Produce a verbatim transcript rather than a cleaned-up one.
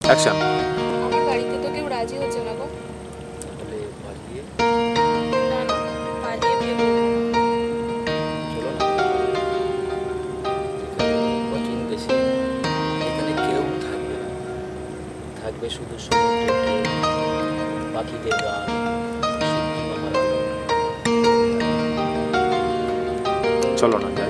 Action. আমার বাড়িতে তো কেউ রাজি হচ্ছে না গো। তাহলে পালিয়ে না না, পালিয়ে বিয়ে করবো না। চলো না, যেখানে নির্বাচন দেশে, এখানে কেউ থাকবে না, থাকবে শুধু সমুদ্রের ঢেউ, পাখিদের গান, সূর্যি মামার আলো। চলো না যাই।